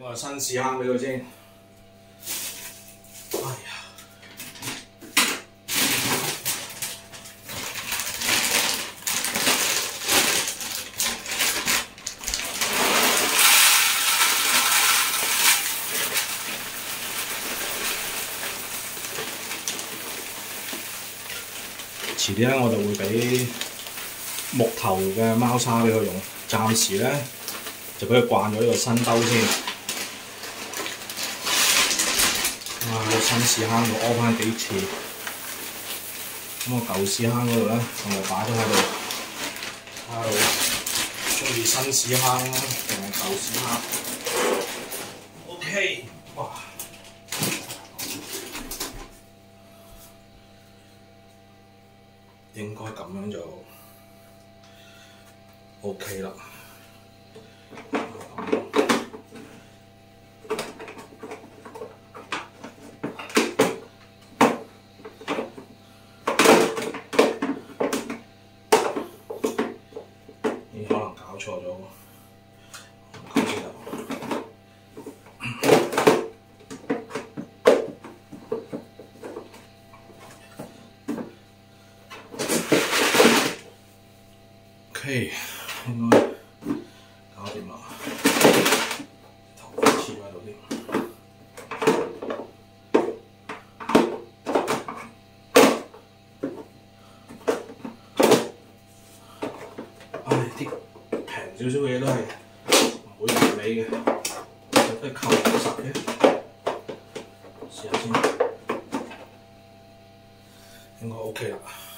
我個新屎坑俾佢先。哎呀！遲啲咧我就會俾木頭嘅貓砂俾佢用，暫時咧就俾佢慣咗呢個新兜先。啊，個新屎坑度屙翻幾次，咁個舊屎坑嗰度咧，我咪擺咗喺度，睇下中意新屎坑啦，定係舊屎坑 ？OK， 哇！應該咁樣就 OK 啦。咦？可能搞錯咗喎。OK， 應該搞掂啦。頭髮黐喺度添。唉，啲平少少嘅嘢都係唔會完美嘅，都係扣唔實嘅。試下先，應該 OK 啦。